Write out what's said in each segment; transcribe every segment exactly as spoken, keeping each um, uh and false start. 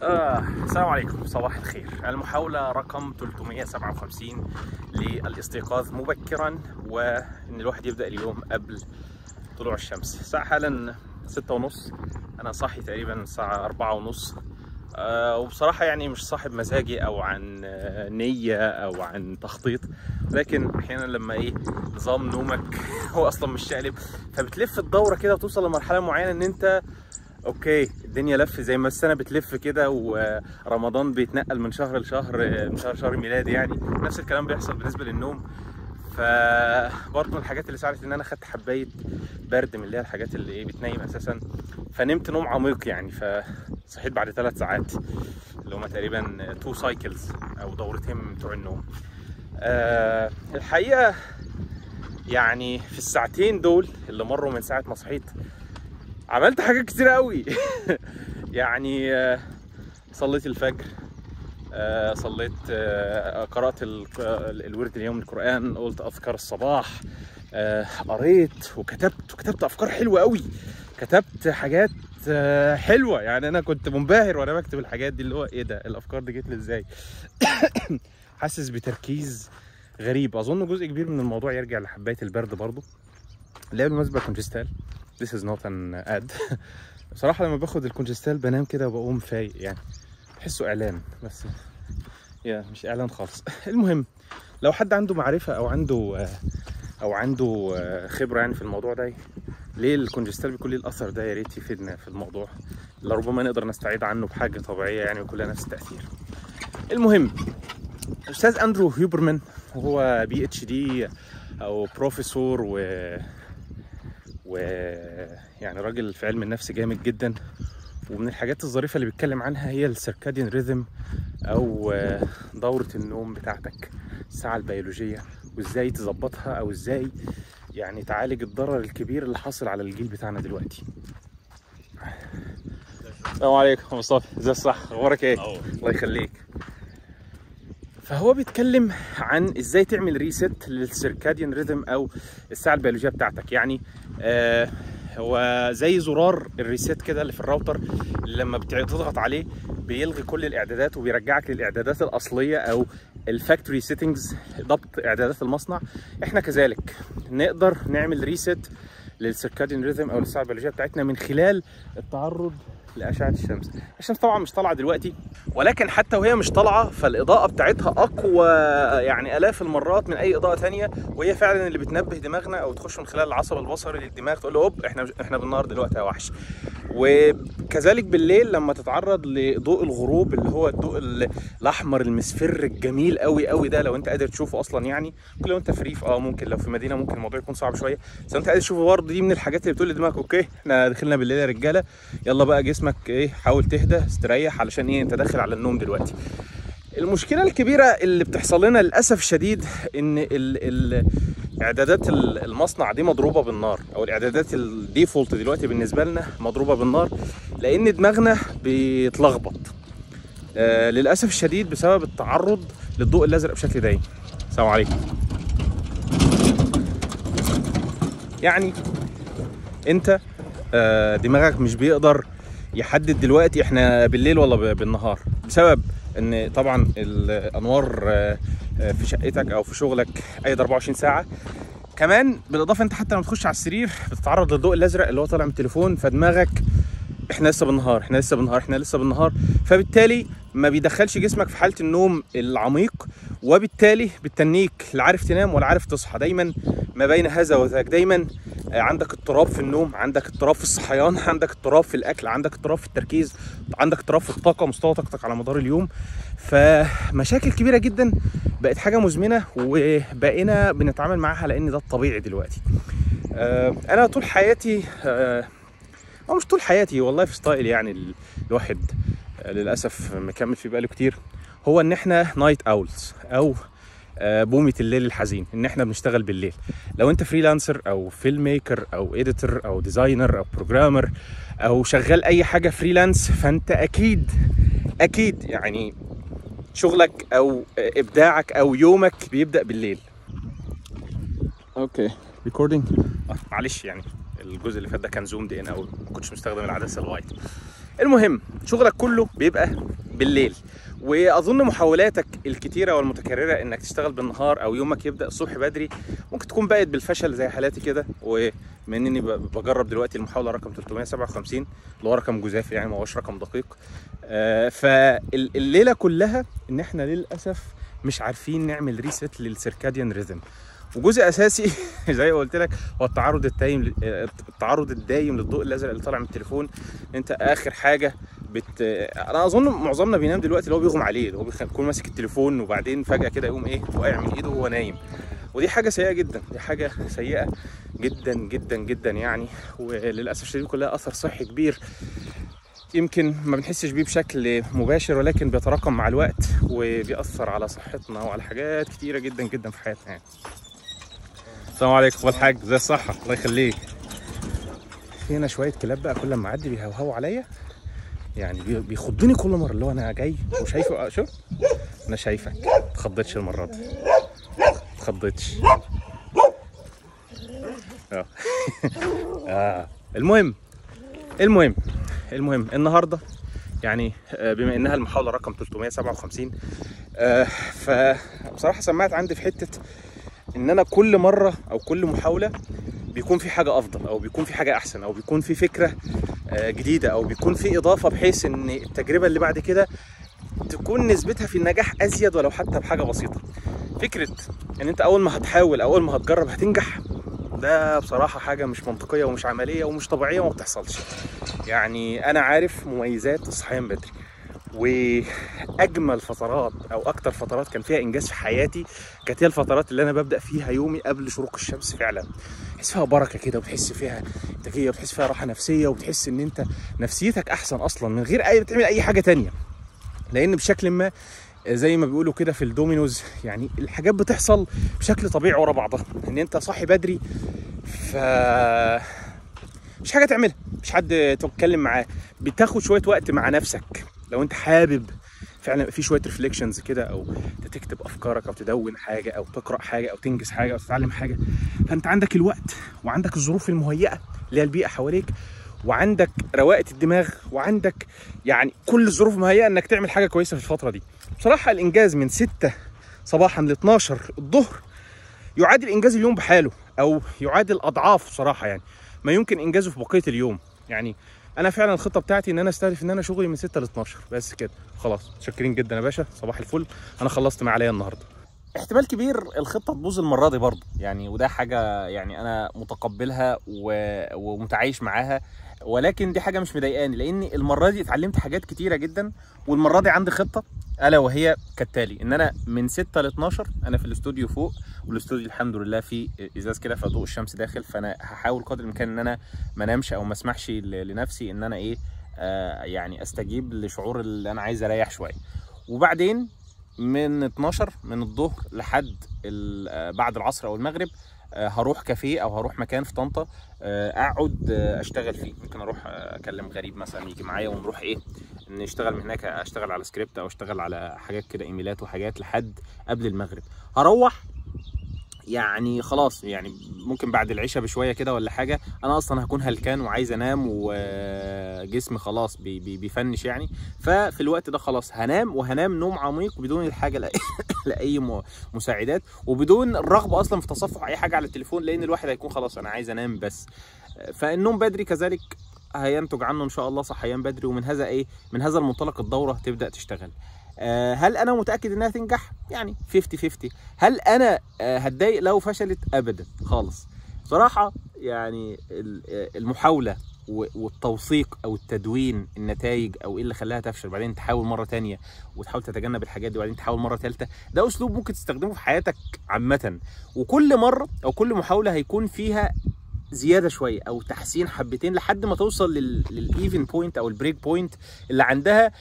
آه، السلام عليكم، صباح الخير. المحاولة رقم ثلاثمئة وسبعة وخمسين للاستيقاظ مبكرا وإن الواحد يبدأ اليوم قبل طلوع الشمس. الساعة حالا ستة ونص، أنا صاحي تقريبا الساعة أربعة ونص. آه وبصراحة يعني مش صاحب مزاجي أو عن نية أو عن تخطيط، لكن أحيانا لما إيه نظام نومك هو أصلا مش شقلب، فبتلف الدورة كده وتوصل لمرحلة معينة إن أنت اوكي الدنيا لف زي ما السنه بتلف كده، ورمضان بيتنقل من شهر لشهر، من شهر شهر ميلادي، يعني نفس الكلام بيحصل بالنسبه للنوم. فبرضه من الحاجات اللي ساعدت ان انا خدت حبايه برد من اللي هي الحاجات اللي ايه بتنيم اساسا، فنمت نوم عميق يعني، فصحيت بعد ثلاث ساعات اللي هما تقريبا تو سايكلز او دورتين من بتوع النوم. أه الحقيقه يعني في الساعتين دول اللي مروا من ساعه ما صحيت عملت حاجات كتير قوي. يعني صليت الفجر، صليت، قرأت الورد اليوم القرآن، قلت أذكار الصباح، قريت وكتبت وكتبت أفكار حلوة قوي، كتبت حاجات حلوة. يعني أنا كنت منبهر وأنا بكتب الحاجات دي، اللي هو إيه ده، الأفكار دي جت لي إزاي؟ حاسس بتركيز غريب. أظن جزء كبير من الموضوع يرجع لحباية البرد برضو، اللي هي بالمناسبة كونجستال. This is not an ad. بصراحة لما باخد الكونجستال بنام كده وبقوم فايق، يعني بحسه إعلان بس يا مش إعلان خالص. المهم، لو حد عنده معرفة أو عنده أو عنده خبرة يعني في الموضوع ده، ليه الكونجستال بيكون ليه الأثر ده، يا ريت يفيدنا في الموضوع، لربما نقدر نستعيد عنه بحاجة طبيعية يعني ويكون لها نفس التأثير. المهم، الأستاذ أندرو هيوبرمان، وهو بي اتش دي أو بروفيسور و ويعني راجل في علم النفس جامد جدا، ومن الحاجات الظريفة اللي بيتكلم عنها هي السيركاديان ريذم أو دورة النوم بتاعتك، الساعة البيولوجية، وإزاي تظبطها أو إزاي يعني تعالج الضرر الكبير اللي حاصل على الجيل بتاعنا دلوقتي. السلام عليكم مصطفى، ازي الصح؟ اخبارك ايه؟ الله يخليك. فهو بيتكلم عن ازاي تعمل ريست للسيركاديان ريذم او الساعه البيولوجيه بتاعتك. يعني آه هو زي زرار الريست كده اللي في الراوتر، اللي لما بتضغط عليه بيلغي كل الاعدادات وبيرجعك للاعدادات الاصليه او الفاكتوري سيتنجز، ضبط اعدادات المصنع. احنا كذلك نقدر نعمل ريست للسيركاديان ريذم او الساعه البيولوجيه بتاعتنا من خلال التعرض لأشعة الشمس. الشمس طبعا مش طالعة دلوقتي، ولكن حتى وهي مش طالعة فالإضاءة بتاعتها أقوى يعني آلاف المرات من أي إضاءة تانية، وهي فعلا اللي بتنبه دماغنا أو تخش من خلال العصب البصري للدماغ تقول له هوب إحنا إحنا بالنهار دلوقتي يا وحش. وكذلك بالليل لما تتعرض لضوء الغروب اللي هو الضوء الأحمر المصفر الجميل قوي قوي ده، لو أنت قادر تشوفه أصلا، يعني ممكن لو أنت في ريف أه ممكن، لو في مدينة ممكن الموضوع يكون صعب شوية، بس لو أنت قادر تشوفه برضه دي من الحاجات اللي بتقول لدماغك أوكي إحنا دخلنا بالليل يا رجالة، يلا بقى جسمك ايه حاول تهدى استريح علشان ايه انت داخل على النوم دلوقتي. المشكله الكبيره اللي بتحصل لنا للاسف الشديد ان ال ال اعدادات المصنع دي مضروبه بالنار، او الاعدادات الديفولت دلوقتي بالنسبه لنا مضروبه بالنار، لان دماغنا بيتلخبط آه للاسف الشديد بسبب التعرض للضوء الازرق بشكل دايم. السلام عليكم. يعني انت آه دماغك مش بيقدر يحدد دلوقتي احنا بالليل ولا بالنهار، بسبب ان طبعا الانوار في شقتك او في شغلك قايد أربعة وعشرين ساعه. كمان بالاضافه انت حتى لما تخش على السرير بتتعرض للضوء الازرق اللي هو طالع من التليفون، فدماغك احنا لسه بالنهار احنا لسه بالنهار احنا لسه بالنهار، فبالتالي ما بيدخلش جسمك في حاله النوم العميق، وبالتالي بتنيك لا عارف تنام ولا عارف تصحى. دايما ما بين هذا وذاك، دايما عندك اضطراب في النوم، عندك اضطراب في الصحيان، عندك اضطراب في الاكل، عندك اضطراب في التركيز، عندك اضطراب في الطاقه، مستوى طاقتك على مدار اليوم. فمشاكل كبيره جدا بقت حاجه مزمنه وبقينا بنتعامل معاها لان ده الطبيعي دلوقتي. انا طول حياتي او مش طول حياتي والله في ستايل يعني الواحد للاسف مكمل فيه بقاله كتير، هو ان احنا نايت اولز او بومة الليل الحزين، ان احنا بنشتغل بالليل. لو انت فريلانسر او فيلم ميكر او اديتور او ديزاينر او بروجرامر او شغال اي حاجه فريلانس، فانت اكيد اكيد يعني شغلك او ابداعك او يومك بيبدا بالليل. اوكي ريكوردينج. آه معلش يعني الجزء اللي فات ده كان زومد ان او ما كنتش مستخدم العدسه الوايد. المهم شغلك كله بيبقى بالليل، واظن محاولاتك الكتيره والمتكرره انك تشتغل بالنهار او يومك يبدا الصبح بدري ممكن تكون بقت بالفشل زي حالاتي كده. ومن اني بجرب دلوقتي المحاوله رقم ثلاثمية وسبعة وخمسين اللي هو رقم جزافي يعني ما هوش رقم دقيق، آه فالليله كلها ان احنا للاسف مش عارفين نعمل ريست للسيركاديان ريزم. وجزء اساسي زي ما قلت لك هو التعرض الدايم التعرض الدايم للضوء الازرق اللي طالع من التليفون. انت اخر حاجه بت انا اظن معظمنا بينام دلوقتي اللي هو بيغمى عليه، اللي هو بيكون ماسك التليفون وبعدين فجاه كده يقوم ايه واقع من ايده وهو نايم. ودي حاجه سيئه جدا، دي حاجه سيئه جدا جدا جدا يعني، وللاسف الشديد كلها اثر صحي كبير يمكن ما بنحسش بيه بشكل مباشر ولكن بيتراكم مع الوقت وبيأثر على صحتنا وعلى حاجات كتيره جدا جدا في حياتنا يعني. السلام عليكم اخويا الحاج، زي الصحه الله يخليك. في هنا شويه كلاب بقى كل ما اعدي بيهوهوا عليا يعني بيخضني كل مره، اللي هو انا جاي وشايفه. شوف انا شايفك، ما اتخضيتش المره دي، ما اتخضيتش. اه اه المهم المهم المهم النهارده يعني بما انها المحاوله رقم ثلاثمية وسبعة وخمسين، آه فبصراحه سمعت عندي في حته ان انا كل مره او كل محاوله بيكون في حاجه افضل او بيكون في حاجه احسن او بيكون في فكره جديده او بيكون في اضافه بحيث ان التجربه اللي بعد كده تكون نسبتها في النجاح ازيد ولو حتى بحاجه بسيطه. فكره ان انت اول ما هتحاول او اول ما هتجرب هتنجح، ده بصراحه حاجه مش منطقيه ومش عمليه ومش طبيعيه وما بتحصلش. يعني انا عارف مميزات الصحيان بدري، واجمل فترات او اكتر فترات كان فيها انجاز في حياتي كانت هي الفترات اللي انا ببدا فيها يومي قبل شروق الشمس. فعلا بتحس فيها بركه كده وبتحس فيها انتاجيه وبتحس فيها راحه نفسيه وبتحس ان انت نفسيتك احسن اصلا من غير اي بتعمل اي حاجه تانية، لان بشكل ما زي ما بيقولوا كده في الدومينوز يعني الحاجات بتحصل بشكل طبيعي ورا بعضها. ان انت صاحي بدري ف مش حاجه تعملها، مش حد تتكلم معاه، بتاخد شويه وقت مع نفسك لو انت حابب فعلا في شويه ريفليكشنز كده او تكتب افكارك او تدون حاجه او تقرا حاجه او تنجز حاجه او تتعلم حاجه. فانت عندك الوقت وعندك الظروف المهيئه اللي هي البيئه حواليك وعندك رواقه الدماغ وعندك يعني كل الظروف مهيئه انك تعمل حاجه كويسه في الفتره دي. بصراحه الانجاز من ستة صباحا ل اتناشر الظهر يعادل انجاز اليوم بحاله او يعادل اضعاف بصراحه يعني ما يمكن انجازه في بقيه اليوم. يعني انا فعلا الخطه بتاعتي ان انا استهدف ان انا شغلي من ستة ل اتناشر بس كده خلاص. متشكرين جدا يا باشا، صباح الفل، انا خلصت ما عليا النهارده. احتمال كبير الخطه تبوظ المره دي برضه يعني، وده حاجه يعني انا متقبلها ومتعايش معاها، ولكن دي حاجه مش مضايقاني لان المره دي اتعلمت حاجات كتيره جدا. والمره دي عندي خطه الا وهي كالتالي: ان انا من ستة ل اتناشر انا في الاستوديو فوق، والاستوديو الحمد لله فيه ازاز كده فضوء الشمس داخل، فانا هحاول قدر الامكان ان انا ما انامش او ما اسمحش لنفسي ان انا ايه آه يعني استجيب لشعور اللي انا عايز اريح شويه. وبعدين من اتناشر من الظهر لحد بعد العصر او المغرب هروح كافيه او هروح مكان في طنطا اقعد اشتغل فيه. ممكن اروح اكلم غريب مثلا يجي معايا ونروح ايه نشتغل من هناك، اشتغل على سكريبت او اشتغل على حاجات كده ايميلات وحاجات لحد قبل المغرب. هروح يعني خلاص يعني ممكن بعد العشاء بشويه كده ولا حاجه، انا اصلا هكون هلكان وعايز انام وجسمي خلاص بي بي بيفنش يعني. ففي الوقت ده خلاص هنام، وهنام نوم عميق بدون الحاجه لاي, لأي مساعدات وبدون الرغبه اصلا في تصفح اي حاجه على التليفون، لان الواحد هيكون خلاص انا عايز انام بس. فالنوم بدري كذلك هينتج عنه ان شاء الله صحيان بدري، ومن هذا ايه من هذا المنطلق الدوره تبدا تشتغل. هل انا متاكد انها تنجح؟ يعني خمسين خمسين. هل انا هتضايق لو فشلت؟ ابدا خالص صراحه. يعني المحاوله والتوثيق او التدوين النتائج او ايه اللي خلاها تفشل، بعدين تحاول مره ثانيه وتحاول تتجنب الحاجات دي وبعدين تحاول مره ثالثه، ده اسلوب ممكن تستخدمه في حياتك عامه. وكل مره او كل محاوله هيكون فيها زياده شويه او تحسين حبتين لحد ما توصل للايفن بوينت او البريك بوينت اللي عندها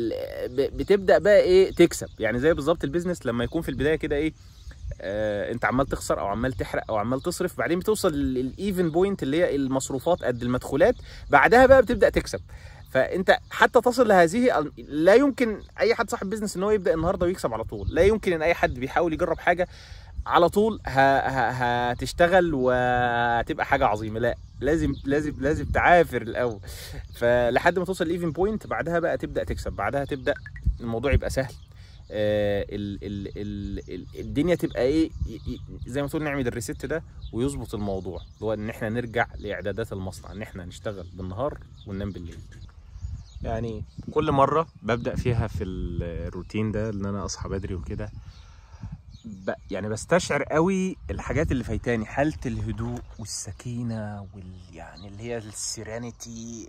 بتبدا بقى ايه تكسب. يعني زي بالظبط البيزنس لما يكون في البدايه كده ايه آه انت عمال تخسر او عمال تحرق او عمال تصرف، بعدين بتوصل للايفن بوينت اللي هي المصروفات قد المدخولات، بعدها بقى بتبدا تكسب. فانت حتى تصل لهذه، لا يمكن اي حد صاحب بيزنس ان هو يبدا النهارده ويكسب على طول، لا يمكن ان اي حد بيحاول يجرب حاجه على طول هتشتغل وهتبقى حاجه عظيمه. لا، لازم لازم لازم تعافر الاول، فلحد ما توصل الايفن بوينت، بعدها بقى تبدا تكسب، بعدها تبدا الموضوع يبقى سهل. آه ال ال ال ال الدنيا تبقى ايه زي ما تقول، نعمل الريست ده ويظبط الموضوع، اللي هو ان احنا نرجع لاعدادات المصنع، ان احنا نشتغل بالنهار وننام بالليل. يعني كل مره ببدا فيها في الروتين ده ان انا اصحى بدري وكده، يعني بستشعر قوي الحاجات اللي فايتاني، حاله الهدوء والسكينه وال يعني اللي هي السيرانيتي،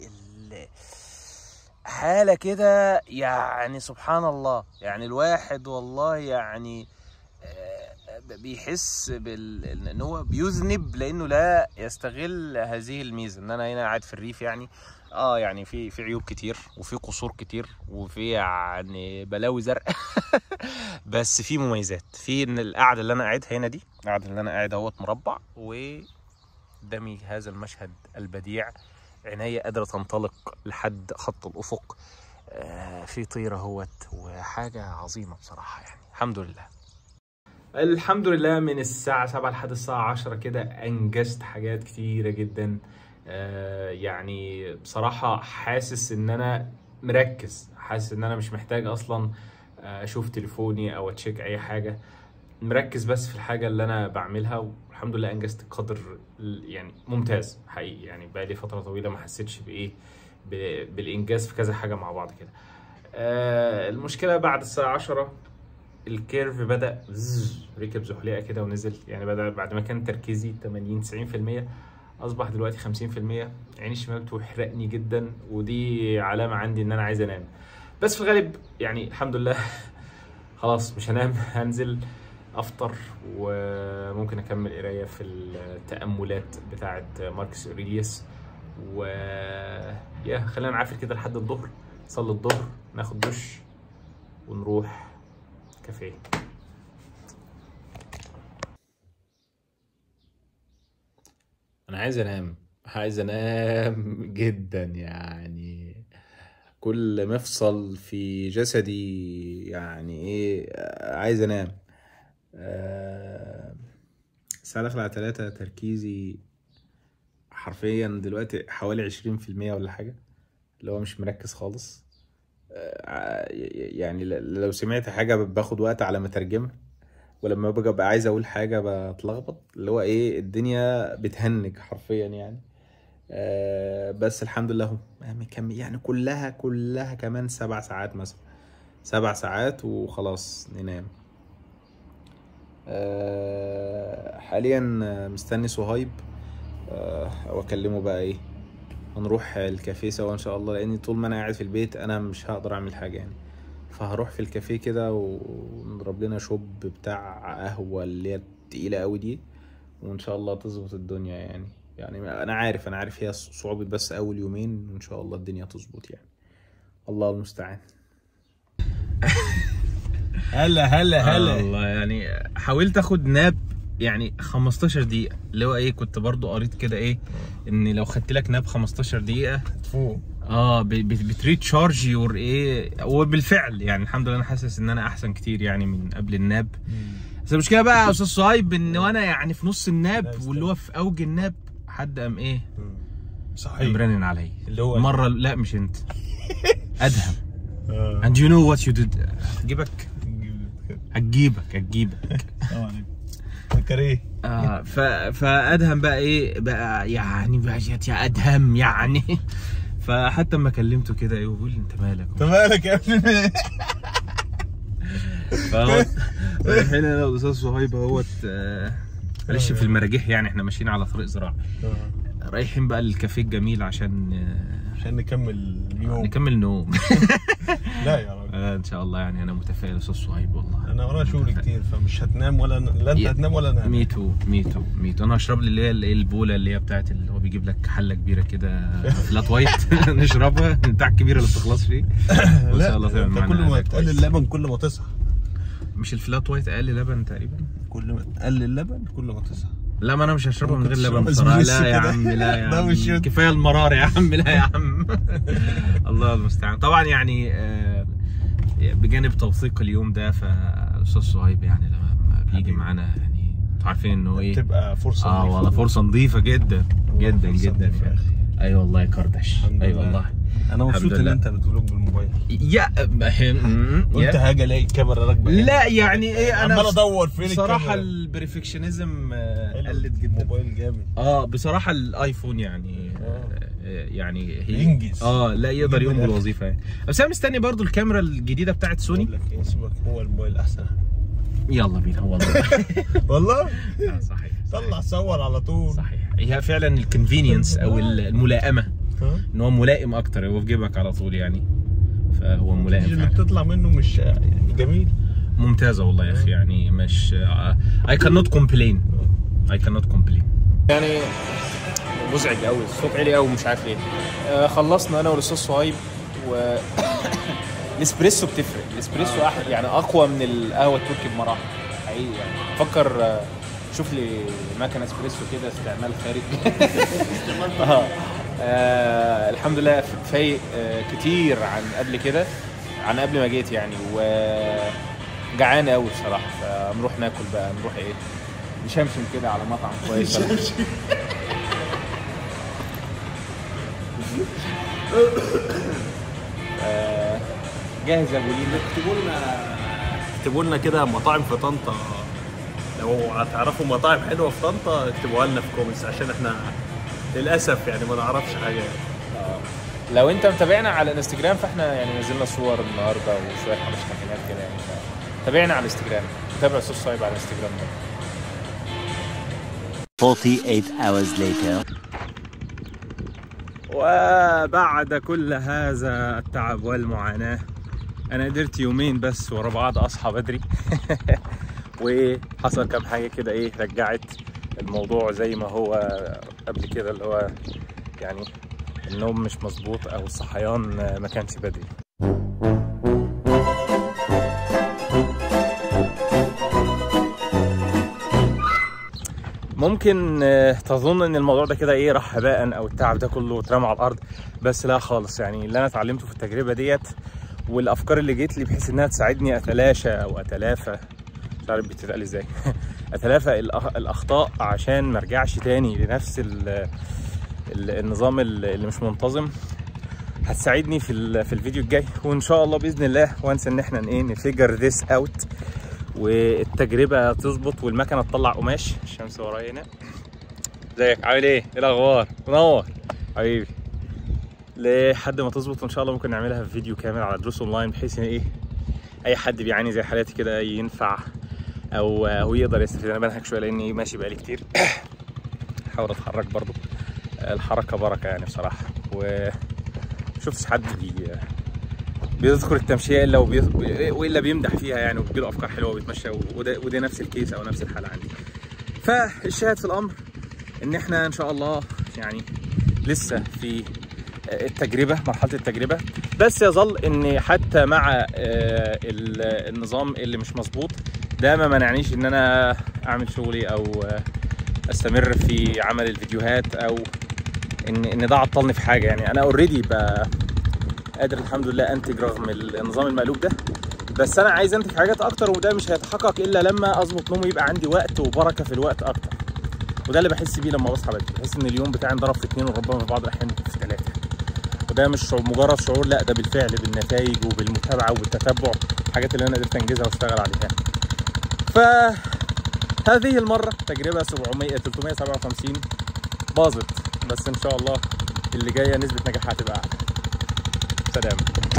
حاله كده يعني سبحان الله. يعني الواحد والله يعني بيحس بال ان هو بيذنب لانه لا يستغل هذه الميزه، ان انا هنا قاعد في الريف. يعني اه يعني في في عيوب كتير وفي قصور كتير وفي يعني بلاوي زرق بس في مميزات، في ان القعده اللي انا قاعدها هنا دي، القعده اللي انا قاعد اهوت مربع وقدامي هذا المشهد البديع، عينيا قادره تنطلق لحد خط الافق، آه في طيره اهوت، وحاجه عظيمه بصراحه. يعني الحمد لله الحمد لله. من الساعه سبعة لحد الساعه عشرة كده انجزت حاجات كتيره جدا. آه يعني بصراحه حاسس ان انا مركز، حاسس ان انا مش محتاج اصلا اشوف تليفوني او اتشيك اي حاجه، مركز بس في الحاجه اللي انا بعملها، والحمد لله انجزت قدر يعني ممتاز حقيقي. يعني بقى لي فتره طويله ما حسيتش بايه بالانجاز في كذا حاجه مع بعض كده. آه المشكله بعد الساعه عشرة الكيرف بدا ركب زحليقه كده ونزل، يعني بدا بعد ما كان تركيزي ثمانين تسعين في المية اصبح دلوقتي خمسين في المية. عيني الشمال بتحرقني جدا، ودي علامه عندي ان انا عايز انام، بس في الغالب يعني الحمد لله خلاص مش هنام، هنزل افطر وممكن اكمل قرايه في التاملات بتاعه ماركس اوريليوس، و يا خلينا نعافر كده لحد الظهر، نصلي الظهر، ناخد دش ونروح كافيه. انا عايز انام، عايز انام جدا، يعني كل مفصل في جسدي يعني ايه عايز انام. أه الساعة داخلة على تلاتة، تركيزي حرفيا دلوقتي حوالي عشرين في المية ولا حاجة، اللي هو مش مركز خالص. أه يعني لو سمعت حاجة باخد وقت على ما ترجمها، ولما باجي ابقى عايز اقول حاجة بتلخبط، اللي هو ايه الدنيا بتهنج حرفيا يعني. آه بس الحمد لله مكمل، يعني كلها كلها كمان سبع ساعات مثلا، سبع ساعات وخلاص ننام. آه حاليا مستني صهيب آه او اكلمه بقى ايه، هنروح الكافيه سوا ان شاء الله، لاني طول ما انا قاعد في البيت انا مش هقدر اعمل حاجه يعني، فهروح في الكافيه كده ونضرب لنا شوب بتاع قهوه اللي هي التقيله قوي دي، وان شاء الله تظبط الدنيا. يعني يعني انا عارف انا عارف هي صعوبة بس اول يومين، وان شاء الله الدنيا تظبط يعني، الله المستعان. هلا هلا هلا والله يعني حاولت اخد ناب يعني خمستاشر دقيقة، اللي هو ايه كنت برضو قريت كده ايه ان لو خدت لك ناب خمستاشر دقيقة تفوق، اه بتريتشارج يور ايه، وبالفعل يعني الحمد لله انا حاسس ان انا احسن كتير يعني من قبل الناب. بس المشكله بقى يا استاذ صهيب ان وانا يعني في نص الناب واللي هو في اوج الناب حد قام ايه صحيح مرنن عليا اللي هو مره، لا مش انت ادهم and you know what you did. هتجيبك هتجيبك هتجيبك طبعا فكر ايه اه ف فادهم بقى ايه بقى يعني بقى يا ادهم يعني فحتى اما كلمته كده ايه بيقول لي انت مالك انت مالك يا ابني فهو رايحين انا والاستاذ صهيب اهوت معلش في المراجيح، يعني احنا ماشيين على طريق زراعي رايحين بقى للكافيه الجميل عشان عشان نكمل اليوم نكمل نوم لا يا راجل آه ان شاء الله، يعني انا متفائل يا استاذ صهيب والله. انا ورايا شغل كتير فمش هتنام ولا لا انت هتنام ولا انا. ميتو ميتو ميتو انا هشرب لي اللي هي البوله اللي هي بتاعت اللي هو بيجيب لك حله كبيره كده فلات وايت نشربها بتاع الكبيره اللي بتخلص فيه ان شاء الله تعمل معانا. كل ما تقلل اللبن كل ما تصحى، مش الفلات وايت اقل لبن تقريبا، كل ما تقلل اللبن كل ما تصحى. لا ما انا مش هشربها من غير لبن بصراحه، لا يا عم لا يا عم كفايه المرار يا عم، لا يا عم الله المستعان. طبعا يعني بجانب توثيق اليوم ده فالاستاذ صهيب يعني لما بيجي معانا يعني عارفين انه ايه تبقى فرصه اه والله فرصه نظيفه جدا جدا جدا يا اخي. اي والله يا كردش، اي والله. انا مبسوط ان انت بتفلوج بالموبايل. يا قلت هاجي الاقي الكاميرا راكبه. لا يعني ايه، انا عمال ادور فين بصراحه البرفكشنزم قلت جدا. الموبايل جامد. اه بصراحه الايفون يعني آه. يعني هي ينجز. اه لا يقدر يقوم بالوظيفه يعني. بس انا مستني برضو الكاميرا الجديده بتاعت سوني. بقول لك ايه، سيبك، هو الموبايل احسن. يلا بينا والله. والله آه صحيح. طلع صور على طول. صحيح، هي فعلا الكونفينينس او الملائمه، ان هو ملائم اكتر، هو في جيبك على طول يعني، فهو ملائم اللي بتطلع منه مش يعني جميل. ممتازه والله يا اخي، يعني مش اي كان نوت كومبلين اي كان نوت كومبلين يعني. مزعج قوي، الصوت عالي قوي مش عارف ليه. آه خلصنا انا والاستاذ صهيب و الاسبريسو بتفرق، الاسبريسو احلى يعني، اقوى من القهوه التركي بمراحل حقيقي يعني. فكر آه شوف لي مكنه اسبريسو كده استعمال خارجي. اه آه الحمد لله فايق آه كتير عن قبل كده، عن قبل ما جيت يعني، وجعان قوي بصراحه، فنروح ناكل بقى، نروح ايه نشمشم كده على مطعم كويس. آه جاهز يا ابو لينا؟ اكتبوا لنا اكتبوا لنا كده مطاعم في طنطا، لو هتعرفوا مطاعم حلوه في طنطا اكتبوها لنا في كومنتس، عشان احنا للاسف يعني ما نعرفش حاجه يعني. آه. لو انت متابعنا على الانستجرام فاحنا يعني نزلنا صور النهارده وشويه حاجات كده يعني، تابعنا على الانستجرام، تابع استاذ صهيب على الانستجرام ده. forty-eight hours later. وبعد كل هذا التعب والمعاناة أنا قدرت يومين بس ورا بعض أصحى بدري. وحصل كام حاجة كده إيه رجعت الموضوع زي ما هو قبل كده، اللي هو يعني النوم مش مظبوط أو الصحيان ما كانش بدري. ممكن تظن ان الموضوع ده كده ايه راح هباء او التعب ده كله اترمى على الارض، بس لا خالص. يعني اللي انا اتعلمته في التجربه ديت والافكار اللي جيت لي بحيث انها تساعدني اتلاشى او اتلافى، مش عارف بتتقال ازاي، اتلافى الاخطاء عشان ما ارجعش تاني لنفس ال ال النظام اللي مش منتظم، هتساعدني في في الفيديو الجاي. وان شاء الله باذن الله وانس ان احنا ايه نفيجر ذس اوت والتجربه تظبط والمكنه تطلع قماش. الشمس ورايا هنا. ازيك عامل ايه؟ ايه الاخبار؟ منور حبيبي. لحد ما تظبط ان شاء الله ممكن نعملها في فيديو كامل على دروس اونلاين، بحيث ان ايه اي حد بيعاني زي حالاتي كده ينفع او هو يقدر يستفيد. انا بنهك شويه لاني ماشي بقالي كتير. احاول اتحرك برضو، الحركه بركه يعني بصراحه. ومشوفتش حد بي بيذكر التمشيه الا وبي... والا بيمدح فيها يعني، وبيجيله افكار حلوه وبيتمشى، وده وده نفس الكيس او نفس الحاله عندي. فالشاهد في الامر ان احنا ان شاء الله يعني لسه في التجربه، مرحله التجربه، بس يظل ان حتى مع النظام اللي مش مظبوط ده ما منعنيش ان انا اعمل شغلي او استمر في عمل الفيديوهات، او ان ان ده عطلني في حاجه. يعني انا اوريدي بقى قادر الحمد لله انتج رغم النظام المقلوب ده، بس انا عايز انتج حاجات اكتر، وده مش هيتحقق الا لما اظبط نومي يبقى عندي وقت وبركه في الوقت اكتر. وده اللي بحس بيه لما بصحى بدري، بحس ان اليوم بتاعي انضرب في اتنين وربما في بعض الاحيان في ثلاثه. وده مش مجرد شعور، لا ده بالفعل بالنتائج وبالمتابعه وبالتتبع، الحاجات اللي انا قدرت انجزها واشتغل عليها. فهذه المره تجربه سبعمية تلتمية سبعة وخمسين باظت، بس ان شاء الله اللي جايه نسبه نجاحها هتبقى اعلى. سلام.